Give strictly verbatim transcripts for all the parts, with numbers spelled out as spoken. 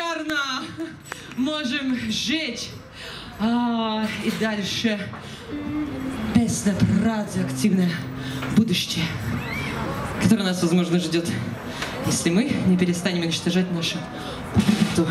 шикарно можем жить. А, и дальше песня про радиоактивное будущее, которое нас, возможно, ждет, если мы не перестанем уничтожать нашу планету.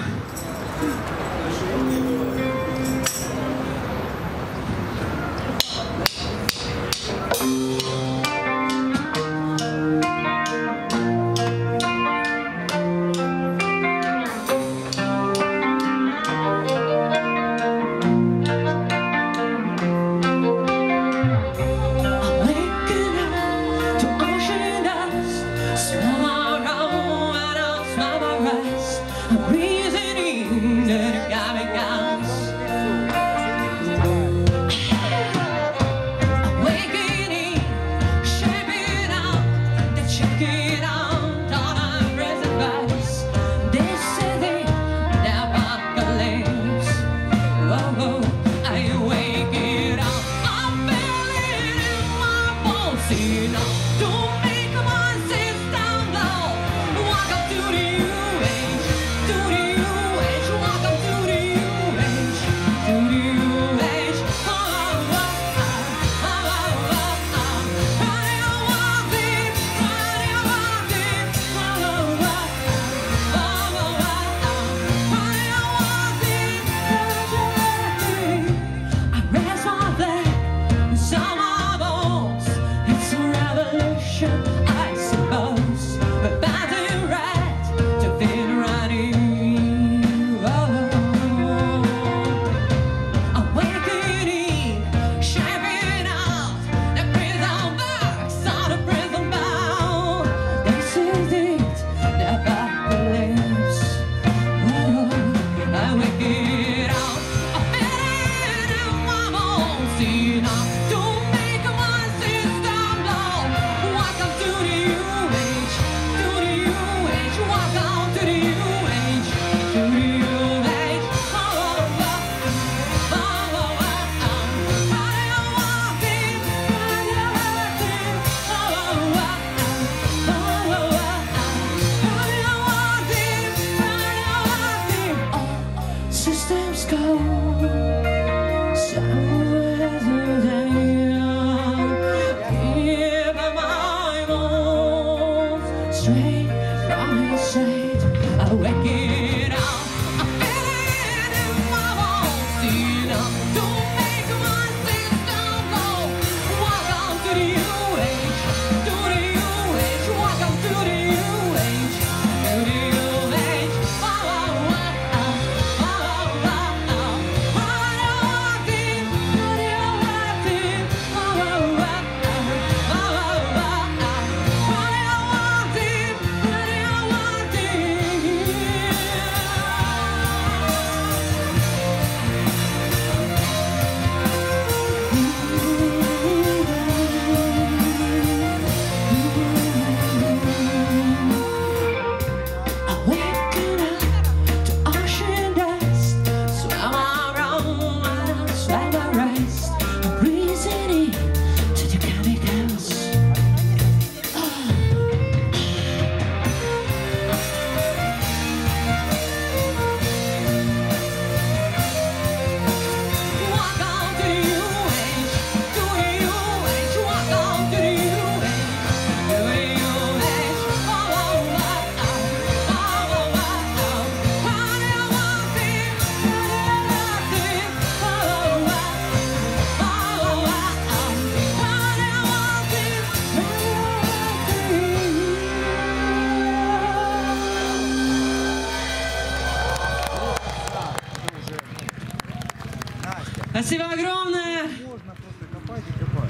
Спасибо огромное! Можно просто копать и копать.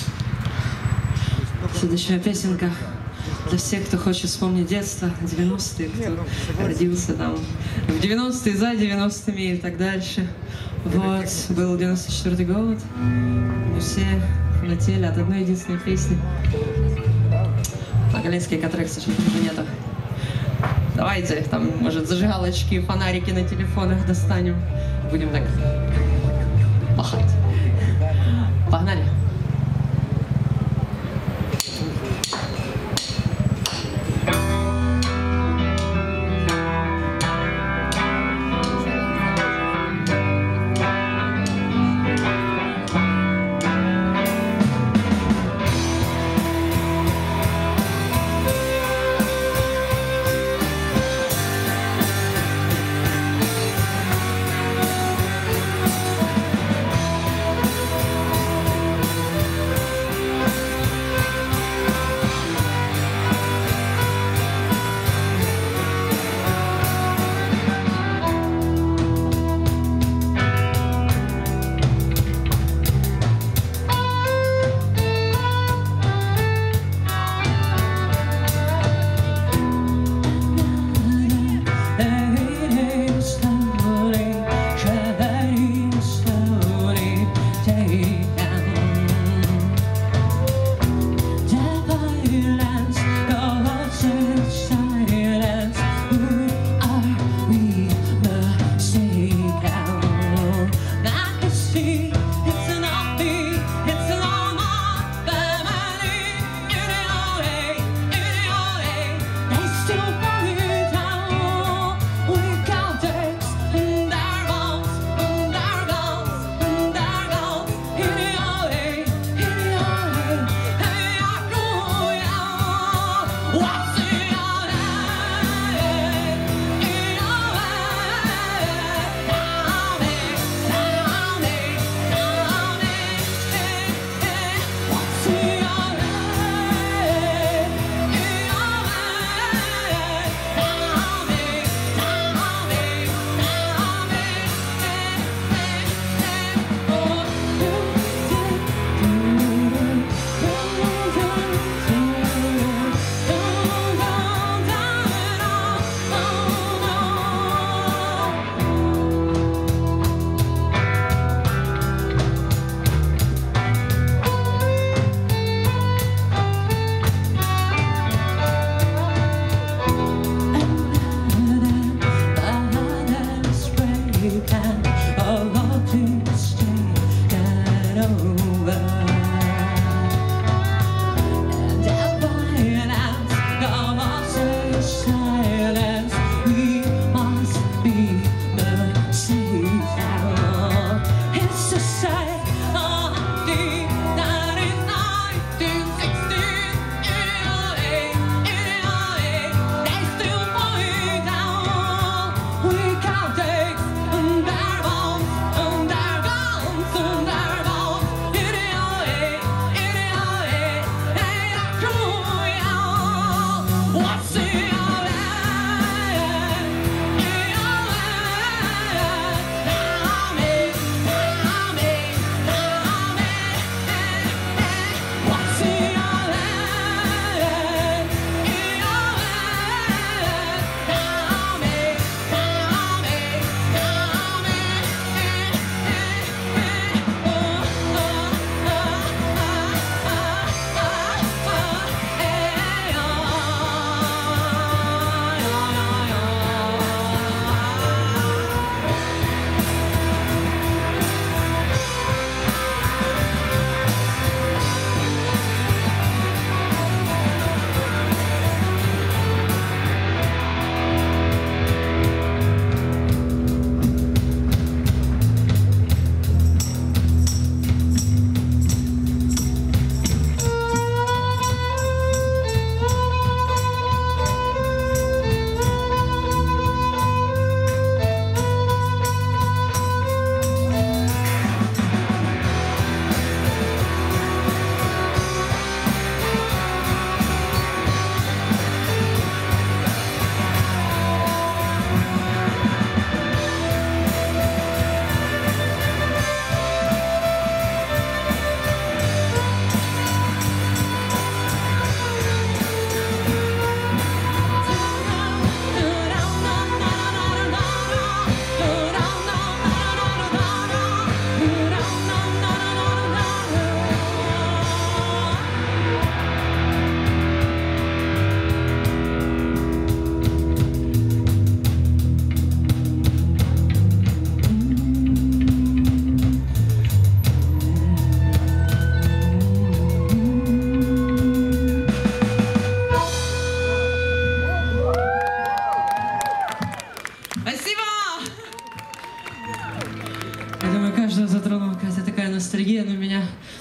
Следующая песенка для всех, кто хочет вспомнить детство, девяностые, кто родился там в девяностые, за девяностыми и так дальше. Вот, был девяносто четвёртый год, мы все летели от одной единственной песни. Галинский катрек, к сожалению, уже нету. Давайте, там, может, зажигалочки, фонарики на телефонах достанем. Будем так пахать. Погнали.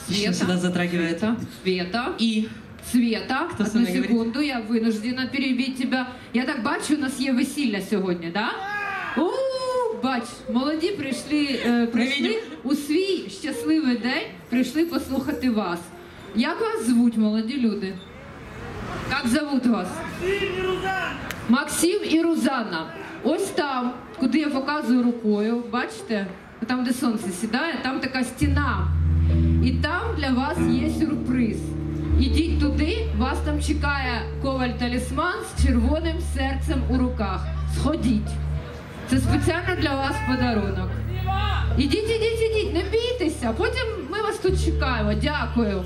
Еще сюда затрагивает. Света, Света. И Света, Хто одну саме секунду, я винуждена перебити тебе. Я так бачу, у нас є весілля сьогодні, да? О, бач, молоді прийшли, е, прийшли у свій щасливий день, прийшли послухати вас. Як вас звуть, молоді люди? Як зовут вас? Максим і Рузанна. Ось там, куди я показую рукою, бачите? Там, де сонце сідає, там така стіна. І там для вас є сюрприз. Ідіть туди, вас там чекає коваль-талісман з червоним серцем у руках. Сходіть. Це спеціально для вас подарунок. Ідіть, ідіть, ідіть, не бійтеся. Потім ми вас тут чекаємо. Дякую.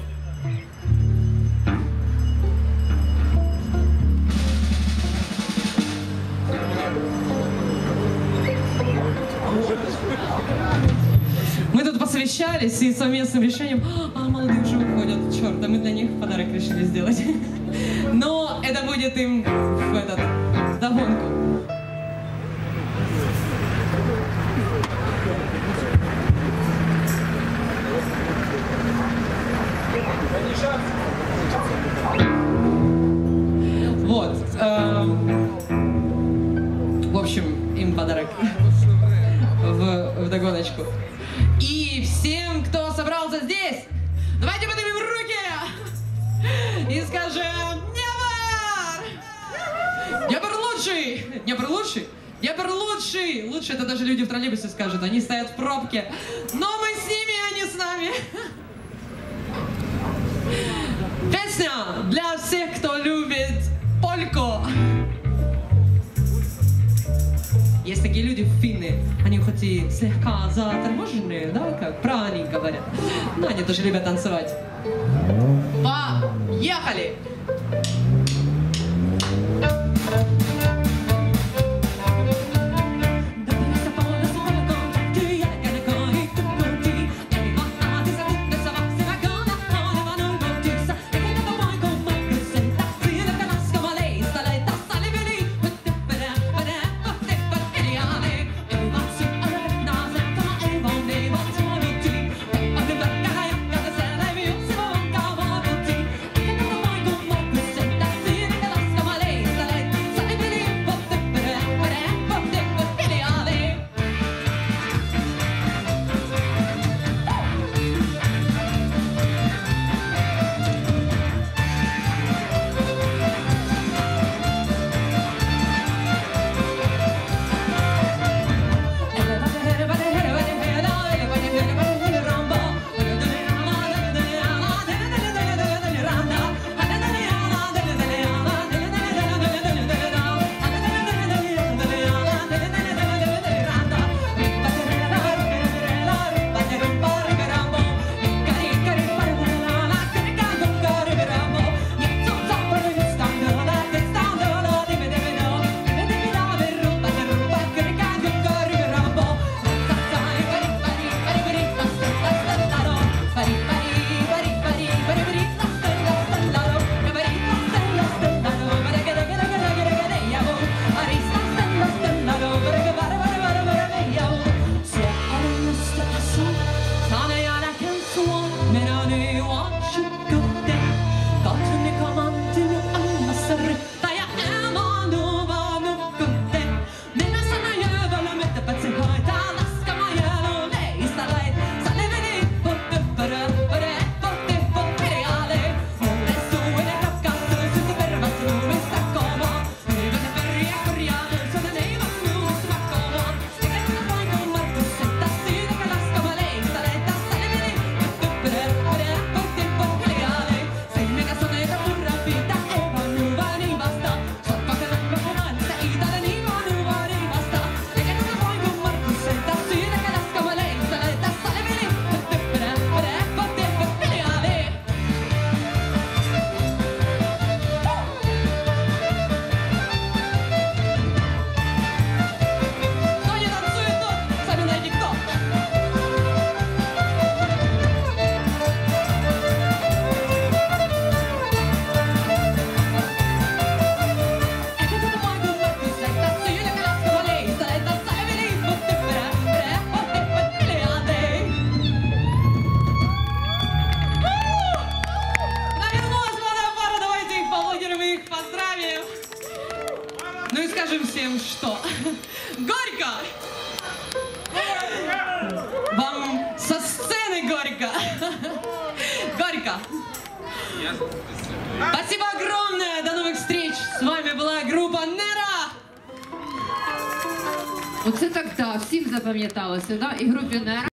мы тут посовещались и совместным решением, а молодые уже уходят, черт, да мы для них подарок решили сделать. Но это будет им в этот, догонку. Вот. эм, В общем, им подарок в, в догоночку. И всем, кто собрался здесь, давайте поднимем руки и скажем «Днепр! Днепр лучший! Днепр лучший! Днепр лучший!» Лучше это даже люди в троллейбусе скажут, они стоят в пробке. Но мы с ними, а не с нами. Песня для всех, кто любит польку. Есть такие люди, финны, они хоть и слегка заторможенные, да, как правильно они говорят, но они тоже любят танцевать. Поехали! и скажем всем, что горько! Вам со сцены горько! Горько! Спасибо огромное! До новых встреч! С вами была группа Нера! Оце так, так, всім запам'яталося, да? І групі Нера.